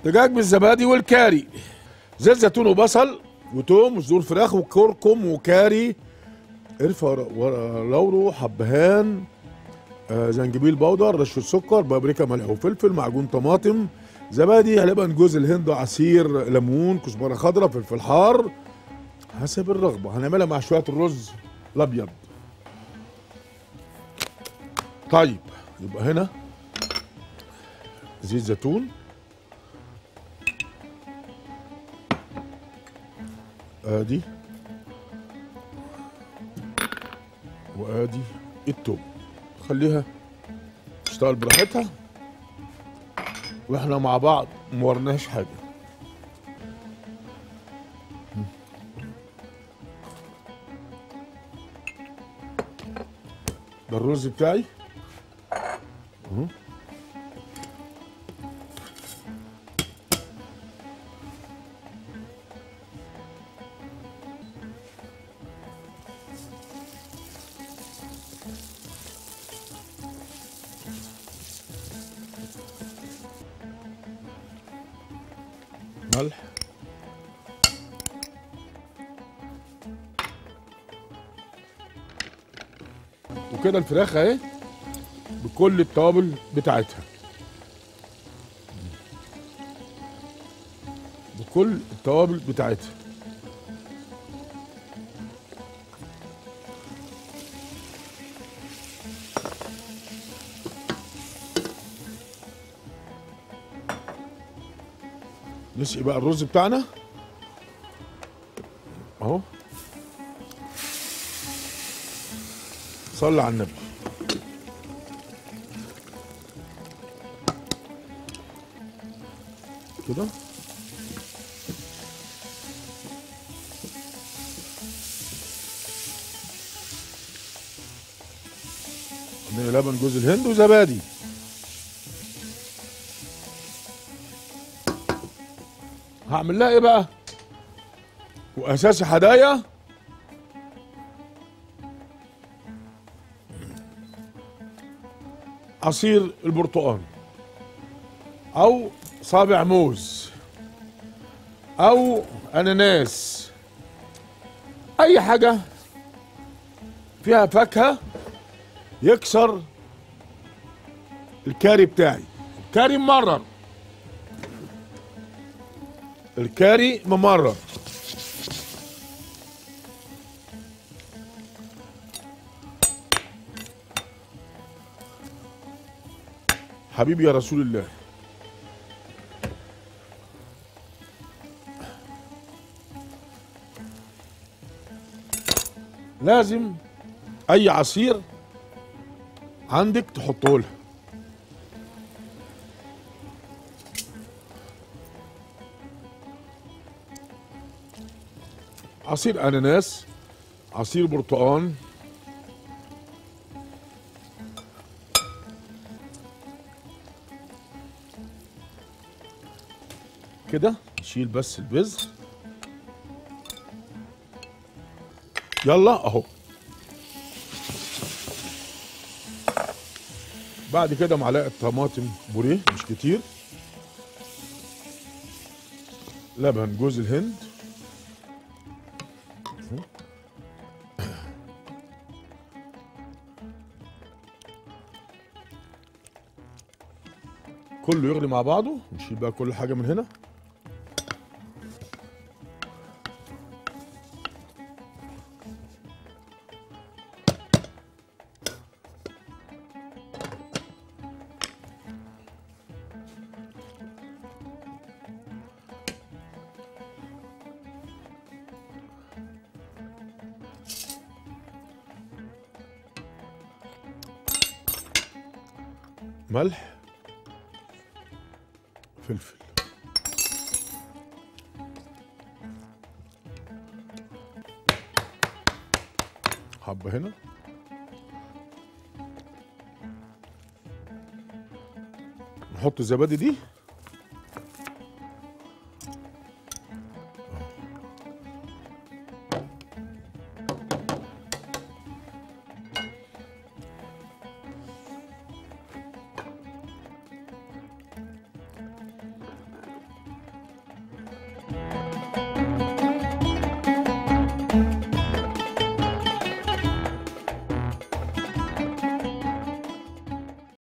دجاج بالزبادي والكاري، زيت زيتون وبصل وتوم وصدور فراخ وكركم وكاري، قرفه ورق لورو، حبهان، زنجبيل بودر، رشه سكر، بابريكا، ملح وفلفل، معجون طماطم، زبادي، لبن جوز الهند، عصير ليمون، كزبره خضراء، فلفل حار حسب الرغبه. هنعملها مع شويه الرز الابيض. طيب يبقى هنا زيت زيتون، ادي وادي التوم، خليها تشتغل براحتها واحنا مع بعض مورناش حاجه. ده الرز بتاعي اهو. ملح وكده الفراخ اهي بكل التوابل بتاعتها، بكل التوابل بتاعتها. نسقي بقى الرز بتاعنا اهو. صلي على النبي. كده لبن جوز الهند وزبادي. هعمل لها ايه بقى؟ واساسي هدايا عصير البرتقال او صابع موز او اناناس، اي حاجه فيها فاكهه يكسر الكاري بتاعي. الكاري ممرر، الكاري ممرر. حبيبي يا رسول الله. لازم اي عصير عندك تحطه لها. عصير اناناس، عصير برتقال، كده نشيل بس البذر. يلا اهو. بعد كده معلقه طماطم بوريه مش كتير، لبن جوز الهند، كله يغلي مع بعضه. نشيل بقى كل حاجه من هنا. ملح، فلفل، حبة هنا، نحط الزبادي دي